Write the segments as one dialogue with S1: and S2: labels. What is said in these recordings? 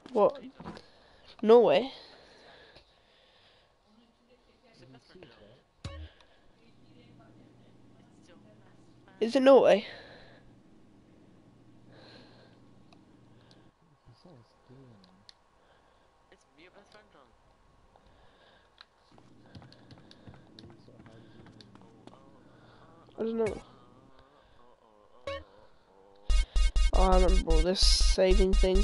S1: What? Norway? Is it Norway? I don't know. Oh, I remember all this saving thing.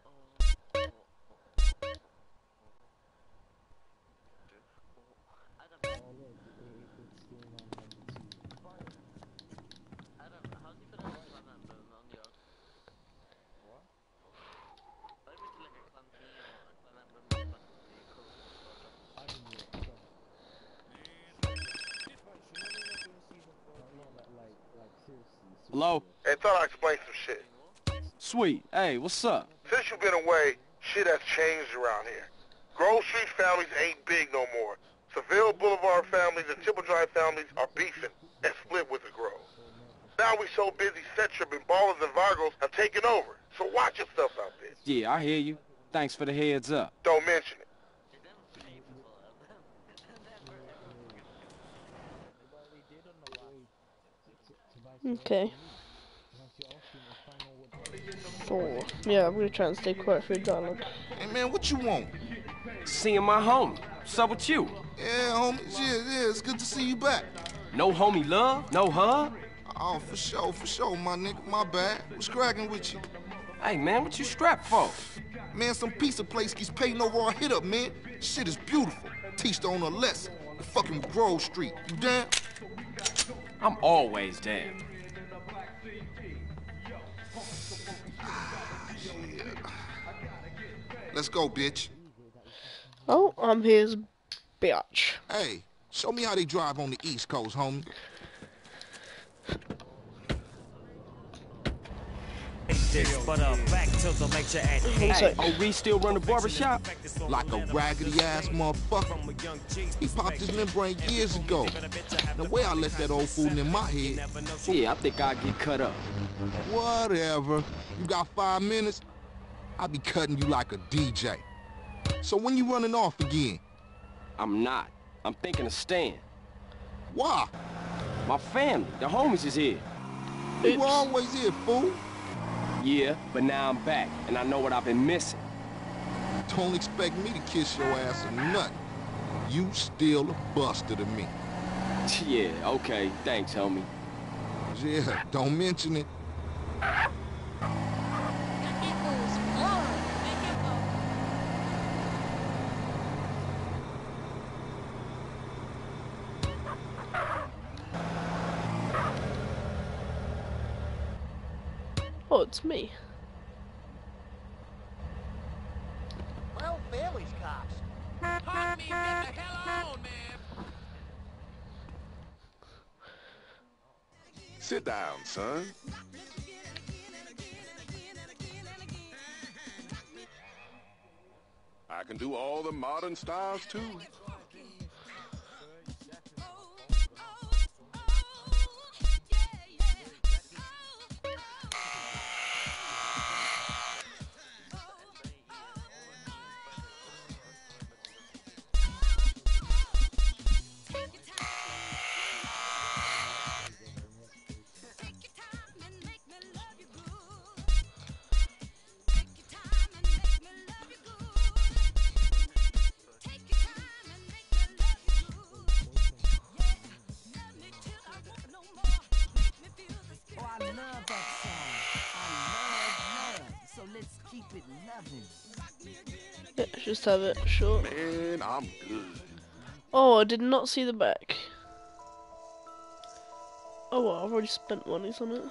S2: Hello?
S3: Hey, thought I'd explain some shit.
S2: Sweet. Hey, what's up?
S3: Since you've been away, shit has changed around here. Grove Street families ain't big no more. Seville Boulevard families and Triple Drive families are beefing and split with the Grove. Now we so busy, Setrip and Ballers and Vargos have taken over. So watch yourself out there.
S2: Yeah, I hear you. Thanks for the heads up.
S3: Don't mention it.
S1: Okay. 4. Yeah, I'm gonna try and stay quiet through dialogue.
S4: Hey, man, what you want?
S2: Seeing my homie. What's up with you?
S4: Yeah, homie. Yeah, it's good to see you back.
S2: No homie love? No hug?
S4: Oh, for sure, my nigga. My bad. What's cracking with you?
S2: Hey, man, what you strapped for?
S4: Man, some pizza place keeps paying no raw hit up, man. Shit is beautiful. Teach the owner a lesson. The fucking Grove Street. You down?
S2: I'm always down.
S4: Let's go, bitch.
S1: Oh, I'm his bitch.
S4: Hey, show me how they drive on the East Coast, homie.
S5: But back to the lecture at
S2: Hey, oh, we still run the barbershop?
S4: Like a raggedy-ass motherfucker. He popped his membrane years ago. The way I left that old fool in my head.
S2: Yeah, I think I'll get cut up.
S4: Whatever. You got 5 minutes? I'll be cutting you like a DJ. So when you running off again?
S2: I'm not. I'm thinking of staying.
S4: Why?
S2: My family, the homies is here.
S4: You were always here, fool.
S2: Yeah, but now I'm back, and I know what I've been missing.
S4: Don't expect me to kiss your ass or nothing. You still a buster to me.
S2: Yeah, okay. Thanks, homie.
S4: Yeah, don't mention it.
S1: Oh, it's me.
S6: Well, Bailey's cops. Pardon me, get the hell on, man.
S7: Sit down, son. I can do all the modern styles, too.
S1: Yeah, just have it short.
S7: Man, I'm good.
S1: Oh, I did not see the back. Oh well, I've already spent monies on it.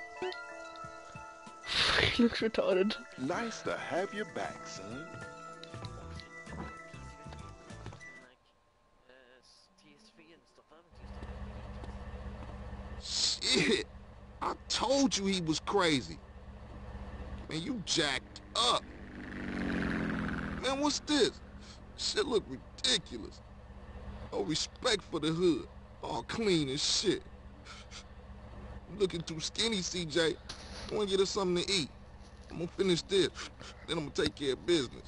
S1: He looks retarded.
S7: Nice to have you back, son.
S4: Shit. I told you he was crazy. Man, you jacked up. Man, what's this? Shit look ridiculous. No respect for the hood. All clean as shit. Looking too skinny, CJ. Go and get us something to eat. I'm gonna finish this, then I'm gonna take care of business.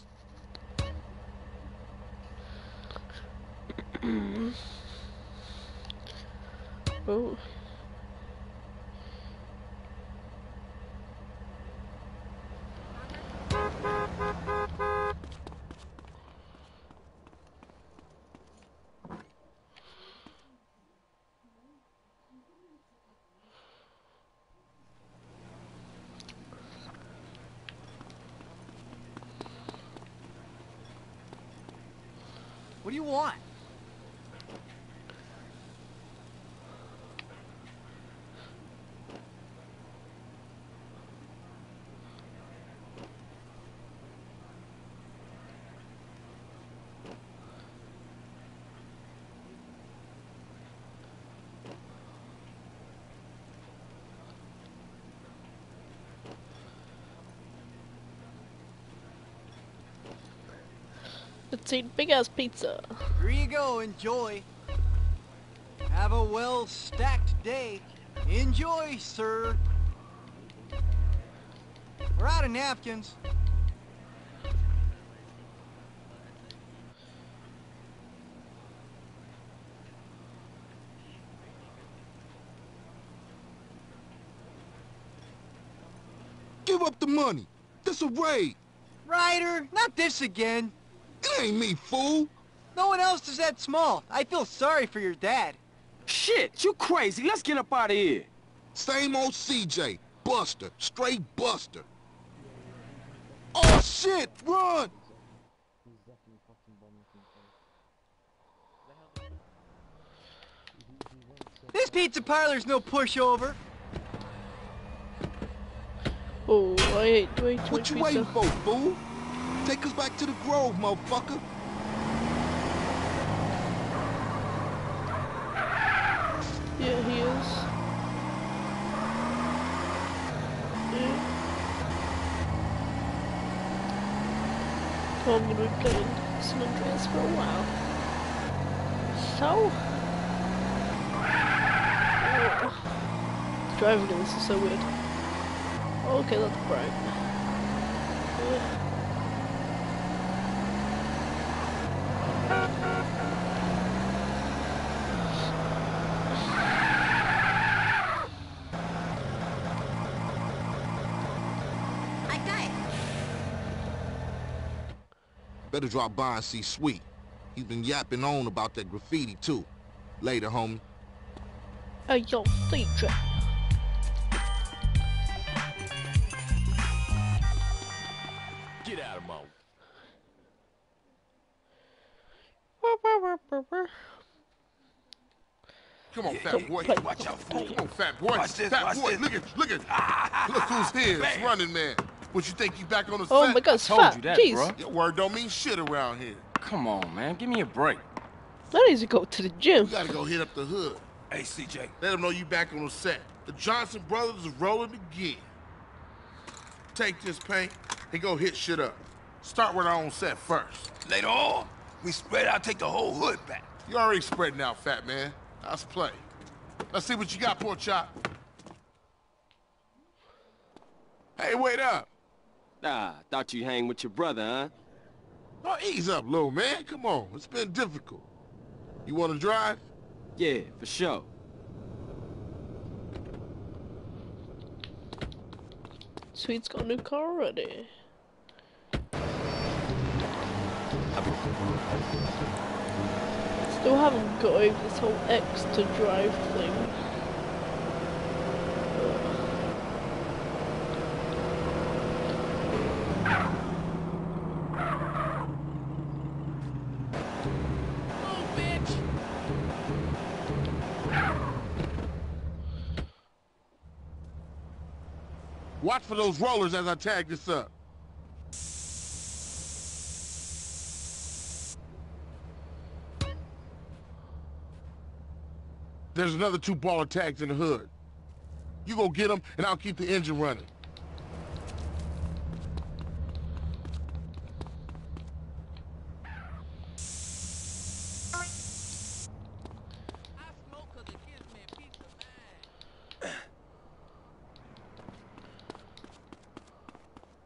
S1: Oh.
S6: What do you want?
S1: Let's eat big ass pizza.
S6: Here you go, enjoy. Have a well-stacked day. Enjoy, sir. We're out of napkins.
S4: Give up the money. This a raid.
S6: Ryder, not this again.
S4: It ain't me, fool.
S6: No one else is that small. I feel sorry for your dad.
S2: Shit, you crazy. Let's get up out of here.
S4: Same old CJ. Buster. Straight Buster. Oh, shit! Run!
S6: This pizza parlor's no pushover.
S1: Oh, I ate way too
S4: What
S1: much
S4: you
S1: pizza.
S4: waiting for, fool? Take us back to the Grove, motherfucker.
S1: Yeah, he is. Yeah. So I'm gonna be playing San Andreas for a while. So, driving in this is so weird. Okay, that's bright. Yeah.
S4: Better drop by and see Sweet. He's been yapping on about that graffiti, too. Later, homie.
S1: Hey, yo, DJ.
S7: Get out of my...
S4: Come on,
S7: Yeah,
S4: fat
S7: yeah,
S4: boy.
S1: play.
S7: Watch out, fool.
S4: Come on, fat boy.
S7: Watch this,
S4: fat
S7: watch
S4: boy,
S7: this.
S4: look at. Look who's here. It's
S7: Bam.
S4: Running Man. What, you think you back on the
S1: Oh
S4: set?
S1: my god, it's
S2: told
S1: fat.
S2: you that,
S1: Jeez.
S2: bruh.
S4: Your word don't mean shit around here.
S2: Come on, man. Give me a break.
S1: I need to go to the gym.
S4: You gotta go hit up the hood.
S7: Hey, CJ.
S4: Let them know you back on the set. The Johnson brothers is rolling again. Take this paint and go hit shit up. Start with our own set first.
S7: Later on, we spread out, take the whole hood back.
S4: You already spreading out, fat man. Let's play. Let's see what you got, Pork Chop. Hey, wait up.
S2: Ah, thought you hang with your brother, huh?
S4: Oh, ease up, little man. Come on. It's been difficult. You want to drive?
S2: Yeah, for sure.
S1: Sweet's got a new car already. Still haven't got over this whole X to drive thing.
S6: Move, bitch.
S4: Watch for those rollers as I tag this up. There's another 2 baller tags in the hood. You go get them, and I'll keep the engine running.
S6: I smoke 'cause it gives me a peace of mind.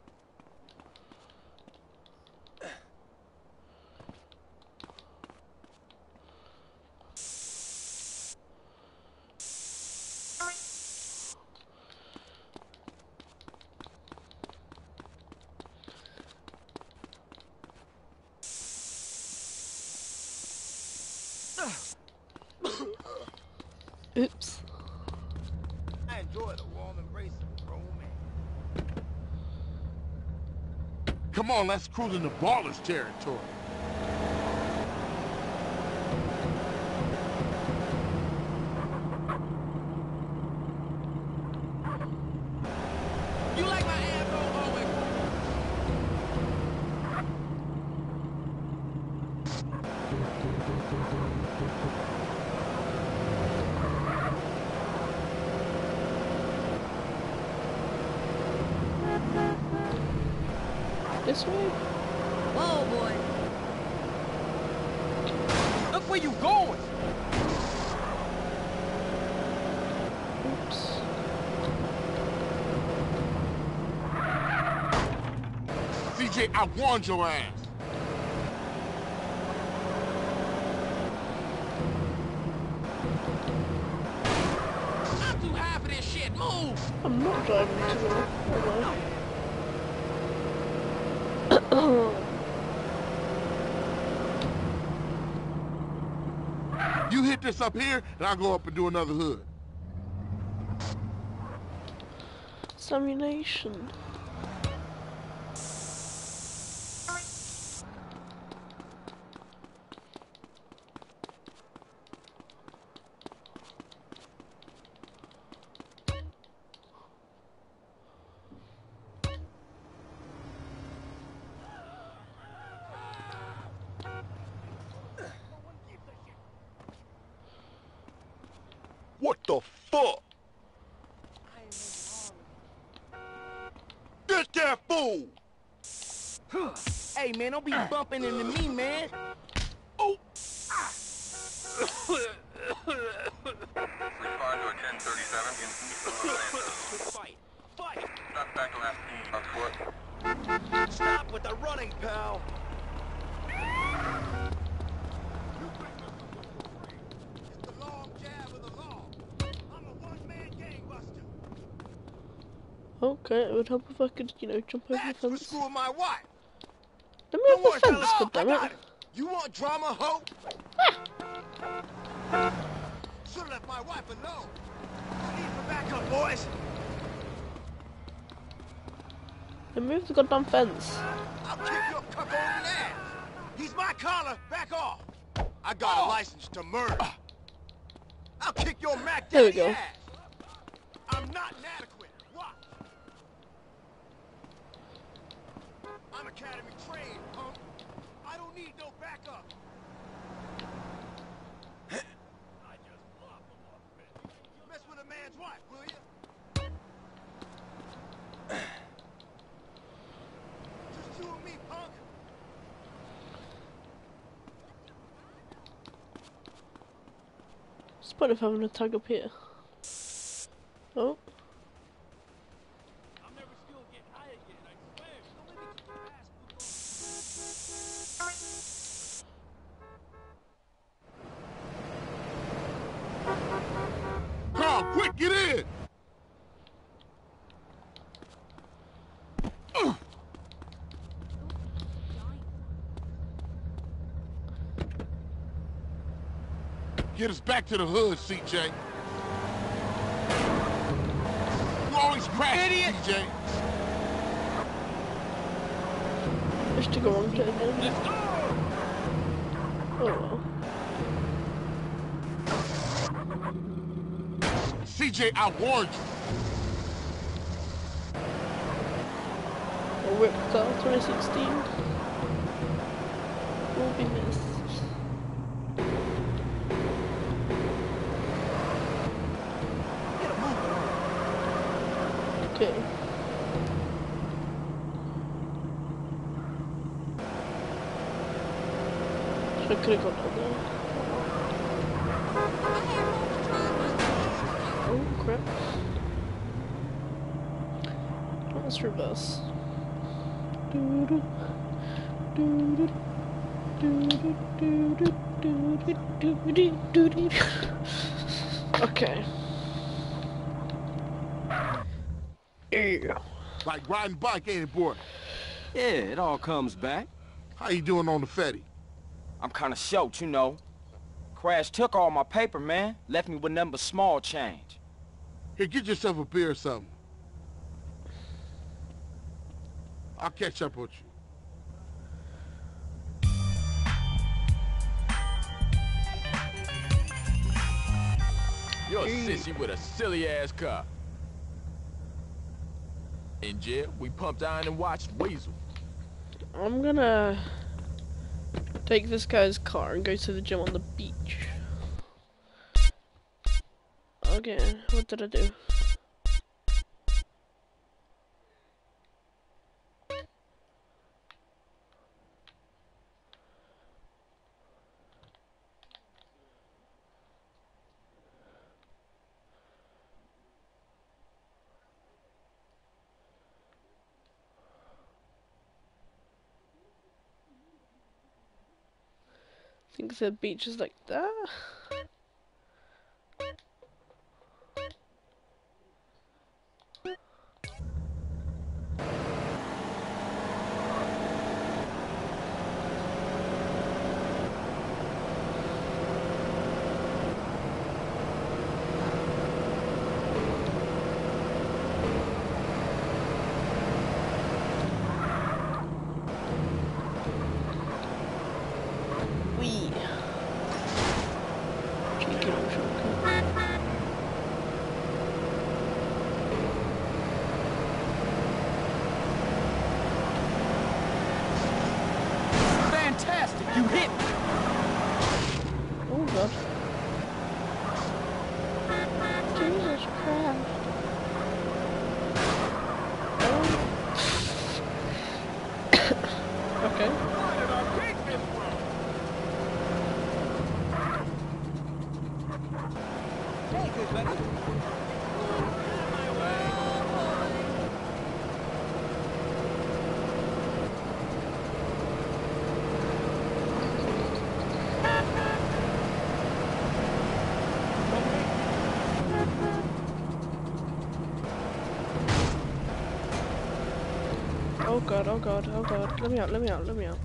S1: Oops.
S6: I enjoy the warm embrace of a grown man.
S4: Come on, let's cruise into Ballas territory.
S6: You like my asshole always?
S1: This way?
S6: Whoa, boy. Look where you going.
S1: Oops.
S4: CJ, I warned your ass.
S6: I'm too high for this shit. Move.
S1: I'm not driving to the... Oh,
S4: You hit this up here, and I'll go up and do another hood.
S1: it's ammunition.
S4: What the fuck? Get that fool!
S6: Hey, man, don't be bumping into me, man.
S4: Oh!
S8: Respond to a 1037
S6: Fight. Fight.
S8: Not back to last on foot.
S6: Stop with the running, pal. It's the long jab of the law. I'm a one-man gangbuster.
S1: Okay, it would help if I could, you know, jump over the
S6: That's for
S1: fence.
S6: screwing my wife.
S1: Let me have the fence, goddammit.
S6: You want drama, ho? Should've left my wife alone. I need for backup, boys.
S1: Then move the goddamn fence.
S6: I'll kick your cuckolding ass. He's my collar. Back off. I got a license to murder. I'll kick your Mac
S1: There we
S6: Daddy
S1: go.
S6: ass. I'm not inadequate. Watch. I'm academy trained, punk. I don't need no backup. I just love the one. Mess with a man's wife, will you? Just you and me, punk.
S1: What's the point of having a tag up here? Oh.
S6: I'm never still get high again, I swear. Don't let me keep your ass.
S4: Carl, quick, get in! Get us back to the hood, CJ. You always crash, CJ.
S1: Just to go wrong turn again. Oh well.
S4: CJ, I warned you.
S1: A whip car 2016 will be missed. Okay. Should I could have gone down there. Oh crap. Let's reverse. Doo-doo. Doo-doo. Doo-doo. Doo-doo. Doo-doo. Doo-doo. Doo-doo. Okay. Yeah.
S4: Like riding bike, ain't it, boy?
S2: Yeah, it all comes back.
S4: How you doing on the Fetty?
S2: I'm kinda short, you know. Crash took all my paper, man. Left me with nothing but small change.
S4: Here, get yourself a beer or something. I'll catch up with you.
S7: You're a sissy with a silly-ass car. In jail, we pumped iron and watched Weasel.
S1: I'm gonna take this guy's car and go to the gym on the beach. Okay, what did I do? I think the beach is like that.
S2: Fantastic! You hit me!
S1: Oh god. Jesus Christ. Okay. Oh god, oh god, oh god. Let me out, let me out, let me out.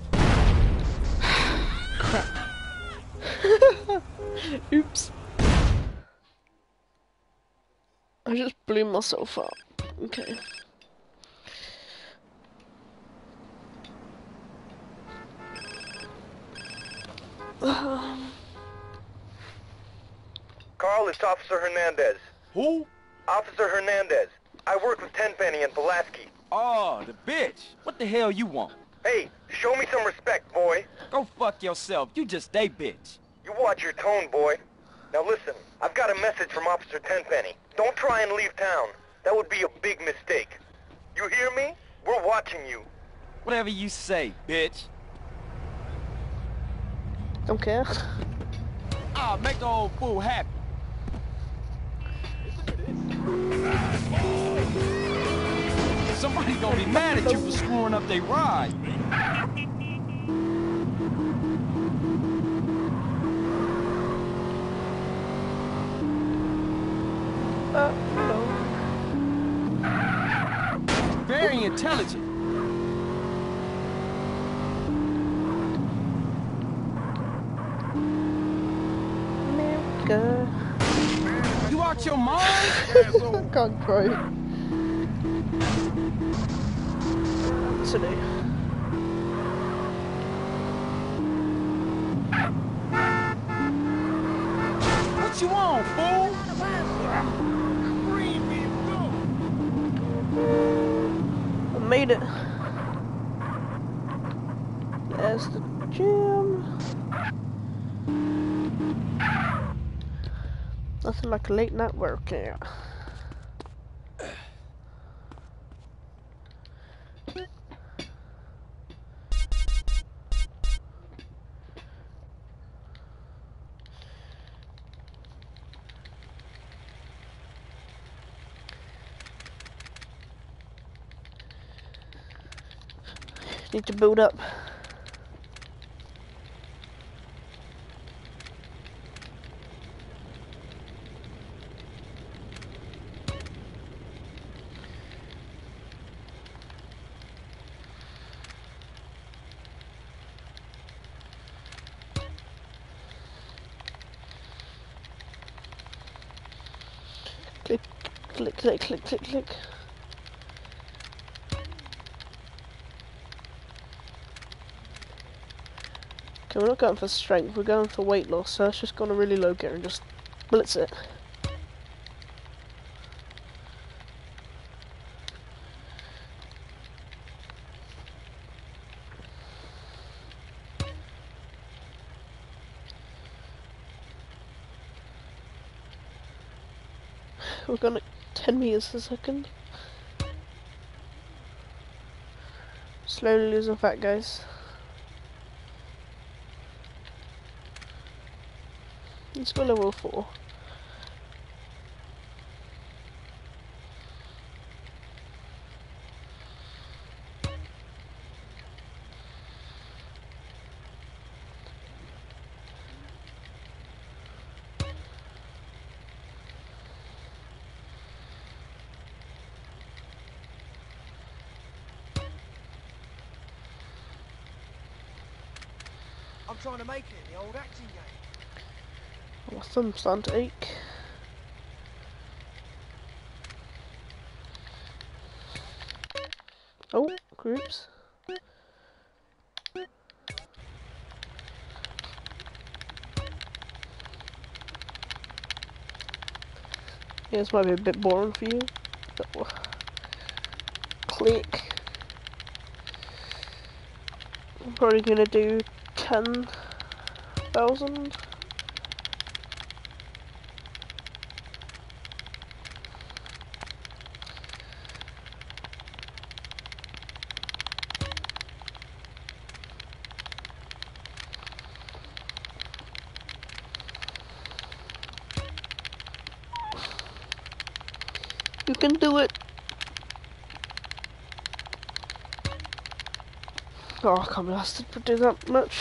S1: Crap. Oops. I just blew myself up. Okay.
S3: Carl, it's Officer Hernandez.
S2: Who?
S3: Officer Hernandez. I work with Tenpenny and Pulaski.
S2: Oh, the bitch. What the hell you want?
S3: Hey, show me some respect, boy.
S2: Go fuck yourself. You just a bitch.
S3: You watch your tone, boy. Now listen, I've got a message from Officer Tenpenny. Don't try and leave town. That would be a big mistake. You hear me? We're watching you.
S2: Whatever you say, bitch.
S1: Don't care.
S2: Ah, make the old fool happy. Somebody's gonna be mad at you for screwing up their ride.
S1: Hello.
S2: Very intelligent.
S1: America.
S2: You out your mind?
S1: I can't cry. Today.
S2: What you on, fool?
S1: I made it. There's the gym. Nothing like a late night workout. Need to build up. Click, click, click, click, click, click. Okay, we're not going for strength, we're going for weight loss, so let's just go on a really low gear and just blitz it. We're going at 10 meters a second. Slowly losing fat, guys. Let's go level 4.
S6: I'm trying to make it in the old action game.
S1: My thumb's starting to ache. Oh, groups. Yeah, this might be a bit boring for you. But click. I'm probably gonna do 10,000. You can do it. Oh, I can't be asked to do that much.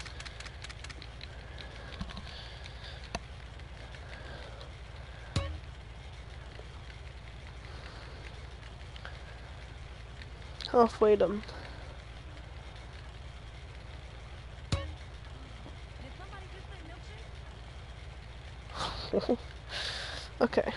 S1: Halfway done. Okay.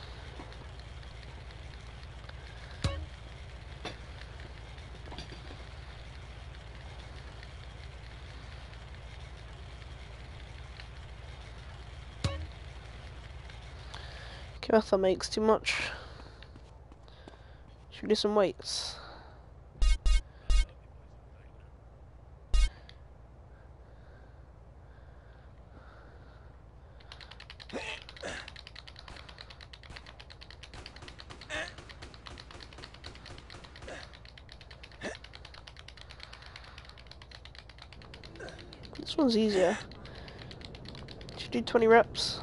S1: Okay, that makes too much. Should we do some weights? This one's easier. Should do 20 reps.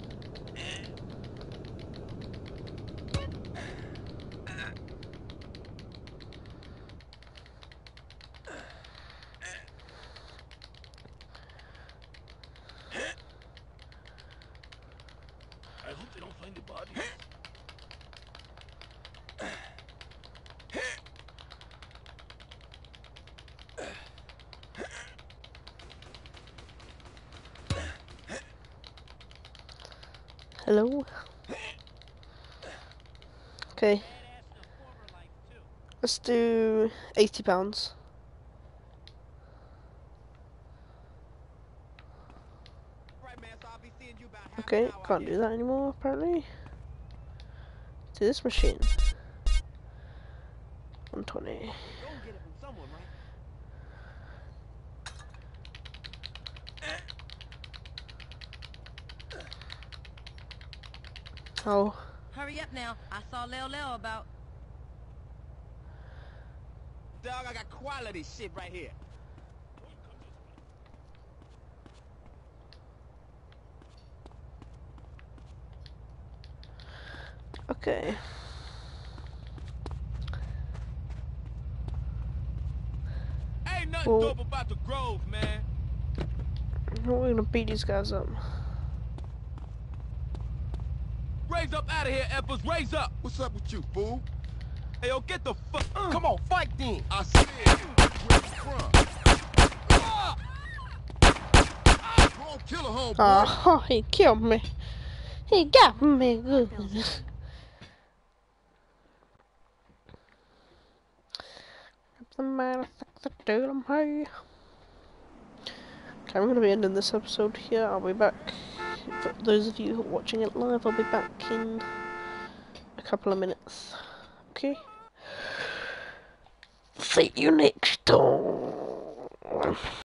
S7: I hope they don't find the body.
S1: Hello? Okay. Let's do 80 pounds. Okay, can't do that anymore apparently. To this machine. 120. Oh.
S9: Hurry up now. I saw Leo about.
S6: Dog, I got quality shit right here.
S1: Okay.
S6: Ain't nothing
S1: Well,
S6: dope about the Grove, man.
S1: we're gonna beat these guys up.
S6: Raise up out of here, Eppers. Raise up.
S4: What's up with you, fool?
S6: Hey, yo, get the fuck. Come on, fight then.
S4: I said, where you from? Go on, kill a homeboy.
S1: Ah, he killed me. He got me good. The man the dude I'm high. Okay, I'm gonna be ending this episode here. I'll be back. For those of you who are watching it live, I'll be back in a couple of minutes. Okay? See you next time.